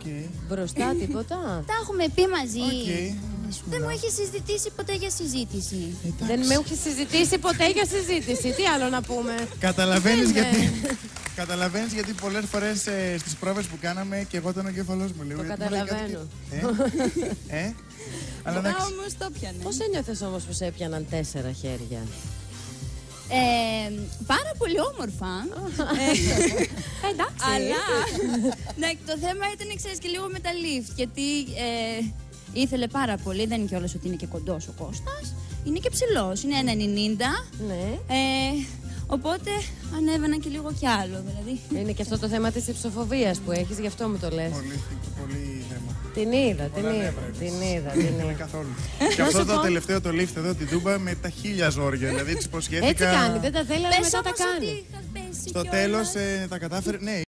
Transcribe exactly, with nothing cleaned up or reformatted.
Okay. Μπροστά τίποτα. Τα έχουμε πει μαζί. Okay. Δεν μου έχει συζητήσει ποτέ για συζήτηση. Εντάξει. Δεν με έχει συζητήσει ποτέ για συζήτηση. Τι άλλο να πούμε. Καταλαβαίνεις Ναι, ναι. γιατί. Καταλαβαίνεις γιατί πολλές φορές ε, στις πρόβες που κάναμε και εγώ ήταν ο κεφαλός μου λίγο. Το γιατί μου λέει κάτι καταλαβαίνω. και- Ε, ε, αλλά Μετά εντάξει. όμως το πιανε. Πώς ένιωθες όμως που σε έπιαναν τέσσερα χέρια? Ε, πάρα πολύ όμορφα. ε, Εντάξει. αλλά ναι, το θέμα ήταν, ξέρεις, και λίγο με τα lift. Γιατί ε, ήθελε πάρα πολύ. Δεν είναι κιόλας ότι είναι και κοντός ο Κώστας. Είναι και ψηλός. Είναι ένα ενενήντα. Ναι. Ε, οπότε ανέβαινα και λίγο κι άλλο. Δηλαδή. Είναι και αυτό το θέμα της υψοφοβίας που έχεις, γι' αυτό μου το λες. Πολύ, πολύ θέμα. Την είδα, την Πολλά είδα, νεύρα την επίσης. είδα, την Δεν είναι είδα. καθόλου. Και αυτό το τελευταίο το lift εδώ την Τούμπα με τα χίλια ζόρια. Δηλαδή της υποσχέθηκα. Έτσι κάνει, δεν τα θέλει, αλλά Πες μετά τα όμως κάνει. ότι είχα πέσει Στο κιόλας. τέλος ε, τα κατάφερε. Ναι,